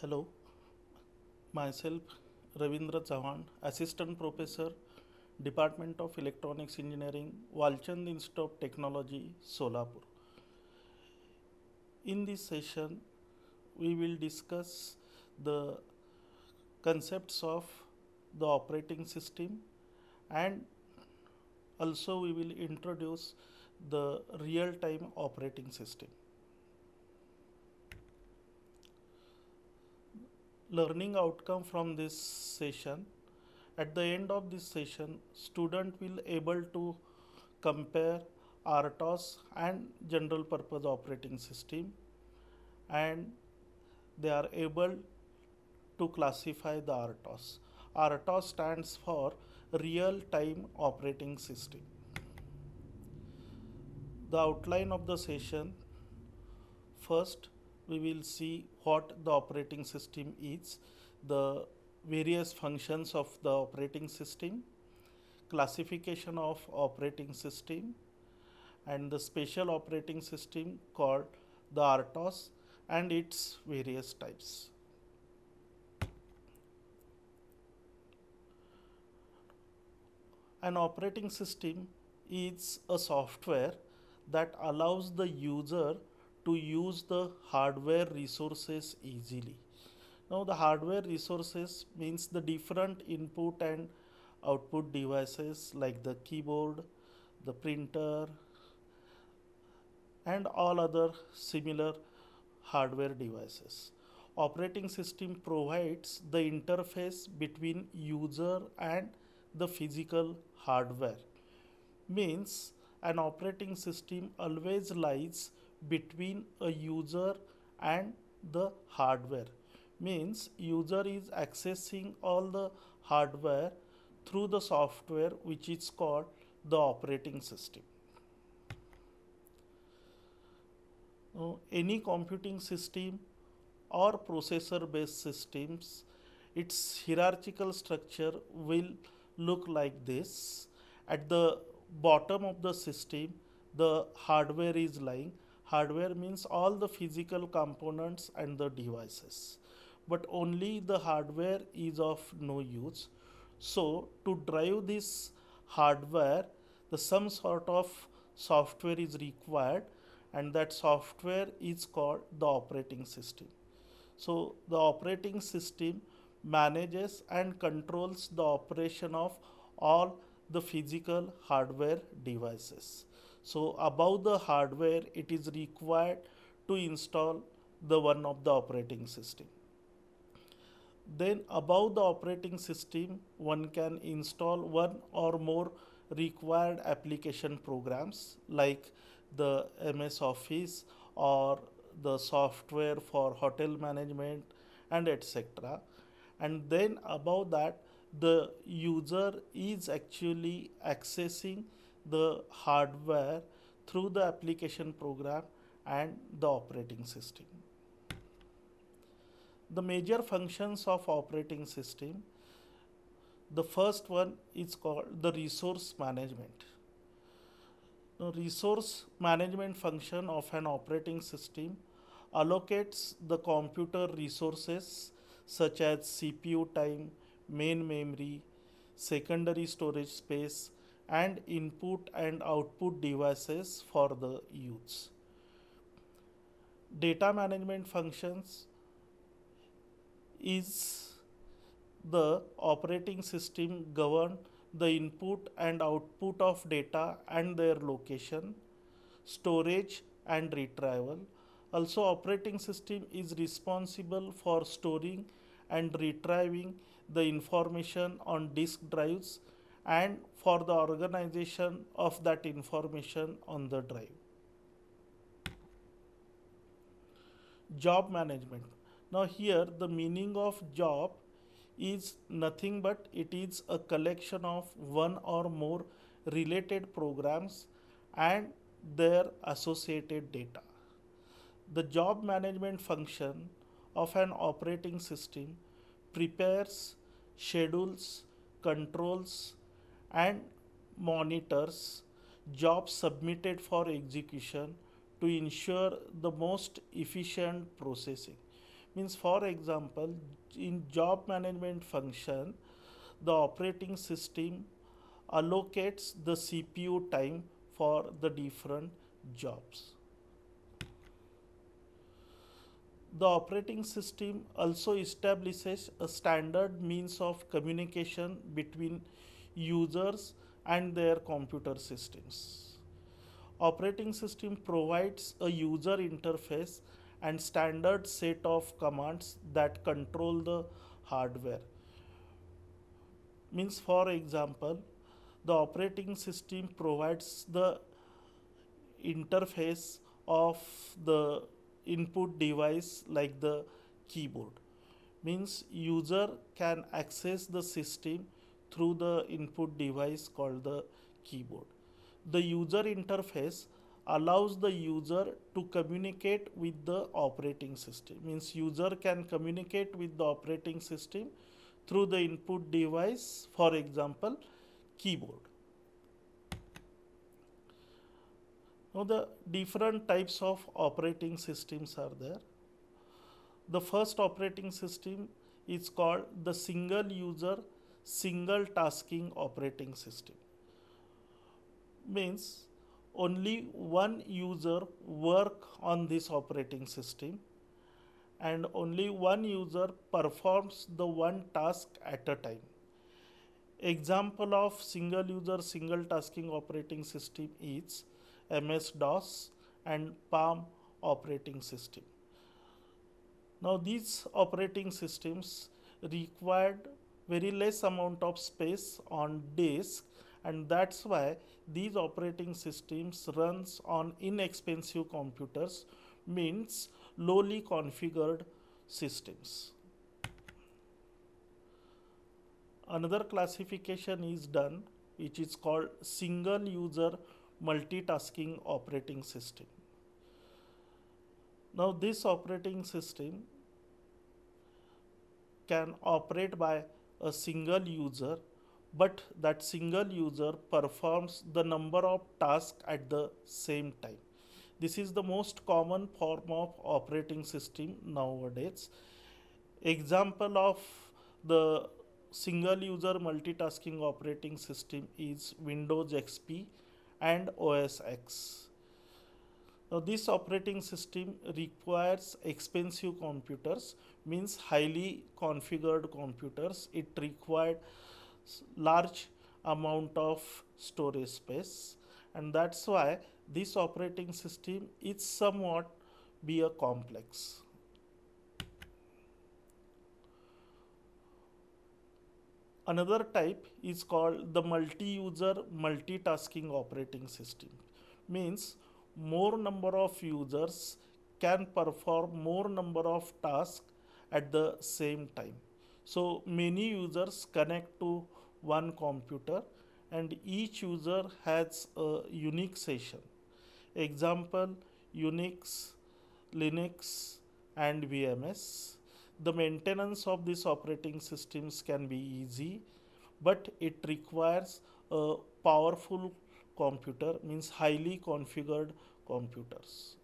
Hello, myself Ravindra Chavan, Assistant Professor, Department of Electronics Engineering, Walchand Institute of Technology, Solapur. In this session, we will discuss the concepts of the operating system, and also we will introduce the real-time operating system. Learning outcome from this session: at the end of this session, student will able to compare RTOS and general purpose operating system, and they are able to classify the RTOS. RTOS stands for real time operating system. The outline of the session: first, we will see what the operating system is, the various functions of the operating system, classification of operating system, and the special operating system called the RTOS and its various types. An operating system is a software that allows the user to use the hardware resources easily. Now, the hardware resources means the different input and output devices like the keyboard, the printer, and all other similar hardware devices. Operating system provides the interface between user and the physical hardware. Means an operating system always lies between a user and the hardware. Means user is accessing all the hardware through the software which is called the operating system. Now, any computing system or processor based systems, its hierarchical structure will look like this. At the bottom of the system, the hardware is lying. Hardware means all the physical components and the devices, but only the hardware is of no use. So to drive this hardware, some sort of software is required, and that software is called the operating system. So the operating system manages and controls the operation of all the physical hardware devices. So above the hardware, it is required to install the one of the operating system. Then above the operating system, one can install one or more required application programs like the MS Office or the software for hotel management and etc. And then above that, the user is actually accessing the hardware through the application program and the operating system. The major functions of operating system: the first one is called the resource management. The resource management function of an operating system allocates the computer resources such as CPU time, main memory, secondary storage space, and input and output devices for the use. Data management functions is the operating system govern the input and output of data and their location, storage and retrieval. Also, operating system is responsible for storing and retrieving the information on disk drives and for the organization of that information on the drive. Job management. Now here the meaning of job is nothing but it is a collection of one or more related programs and their associated data. The job management function of an operating system prepares, schedules, controls, and monitors jobs submitted for execution to ensure the most efficient processing. Means for example, in job management function, the operating system allocates the CPU time for the different jobs. The operating system also establishes a standard means of communication between users and their computer systems. Operating system provides a user interface and standard set of commands that control the hardware. Means for example, the operating system provides the interface of the input device like the keyboard. Means user can access the system through the input device called the keyboard. The user interface allows the user to communicate with the operating system. Means user can communicate with the operating system through the input device, for example, keyboard. Now the different types of operating systems are there. The first operating system is called the single user, single tasking operating system. Means only one user work on this operating system and only one user performs the one task at a time. Example of single user, single tasking operating system is MS-DOS and Palm operating system. Now these operating systems required very less amount of space on disk, and that's why these operating systems runs on inexpensive computers, means lowly configured systems. Another classification is done which is called single user multitasking operating system. Now this operating system can operate by a single user, but that single user performs the number of tasks at the same time. This is the most common form of operating system nowadays. Example of the single user multitasking operating system is Windows XP and OS X. Now this operating system requires expensive computers, means highly configured computers. It required large amount of storage space, and that's why this operating system is somewhat be a complex. Another type is called the multi-user multitasking operating system. Means more number of users can perform more number of tasks at the same time. So many users connect to one computer and each user has a unique session. Example, Unix, Linux and VMS. The maintenance of these operating systems can be easy, but it requires a powerful computer, means highly configured computers.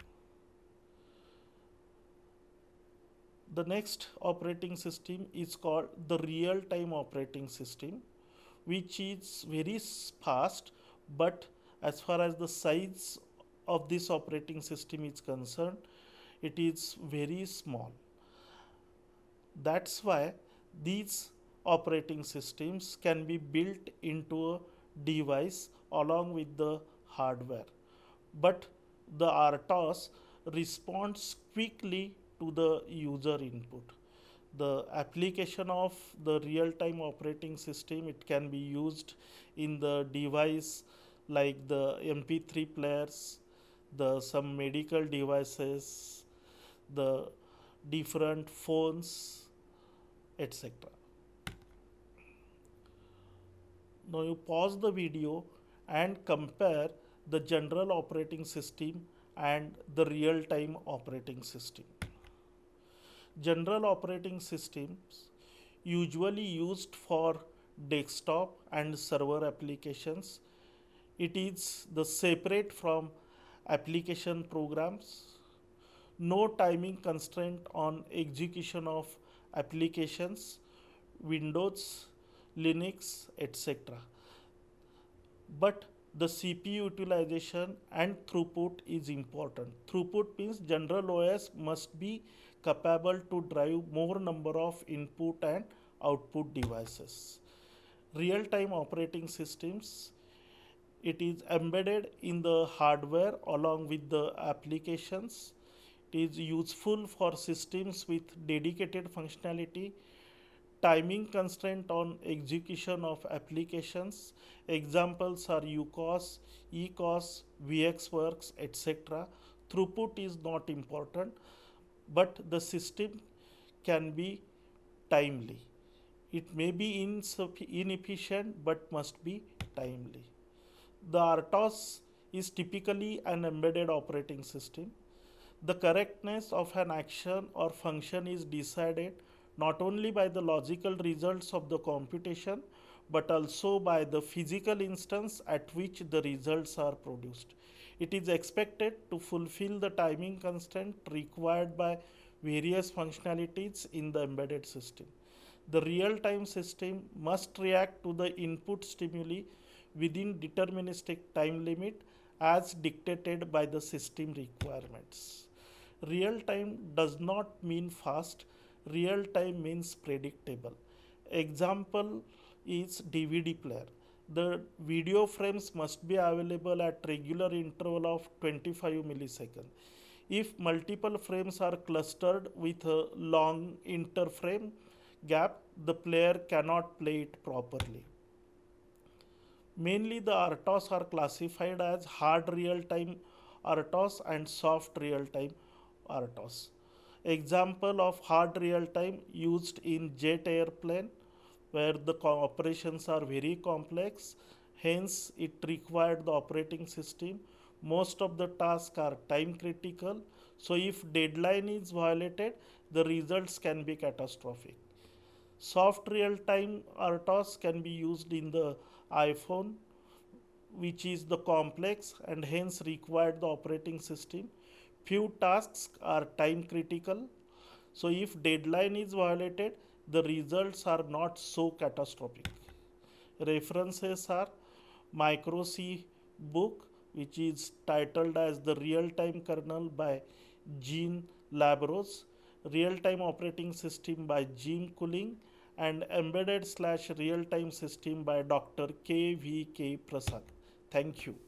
The next operating system is called the real-time operating system, which is very fast, but as far as the size of this operating system is concerned, it is very small. That's why these operating systems can be built into a device along with the hardware. But the RTOS responds quickly to the user input. The application of the real-time operating system, it can be used in the device like the MP3 players, some medical devices, the different phones, etc. Now you pause the video and compare the general operating system and the real-time operating system. General operating systems usually used for desktop and server applications. It is the separate from application programs. no timing constraint on execution of applications, Windows, Linux, etc. But the CPU utilization and throughput is important. Throughput means general OS must be capable to drive more number of input and output devices. Real-time operating systems, it is embedded in the hardware along with the applications. It is useful for systems with dedicated functionality, timing constraint on execution of applications. Examples are UCOS, ECOS, VxWorks, etc. Throughput is not important, but the system can be timely. It may be inefficient but must be timely. The RTOS is typically an embedded operating system. The correctness of an action or function is decided not only by the logical results of the computation but also by the physical instance at which the results are produced. It is expected to fulfill the timing constraint required by various functionalities in the embedded system. The real-time system must react to the input stimuli within deterministic time limit as dictated by the system requirements. Real time does not mean fast, real time means predictable. Example is DVD player. The video frames must be available at regular interval of 25 milliseconds. If multiple frames are clustered with a long interframe gap, the player cannot play it properly. Mainly the RTOS are classified as hard real-time RTOS and soft real-time RTOS. Example of hard real-time used in jet airplane where the operations are very complex, hence it required the operating system. Most of the tasks are time critical, so if deadline is violated, the results can be catastrophic. Soft real-time RTOS can be used in the iPhone, which is the complex and hence required the operating system. Few tasks are time critical, so if deadline is violated, the results are not so catastrophic. References are Micro C book, which is titled as The Real-Time Kernel by Jean Labros, Real-Time Operating System by Jim Cooling, and Embedded/Real-Time System by Dr. K.V.K. Prasad. Thank you.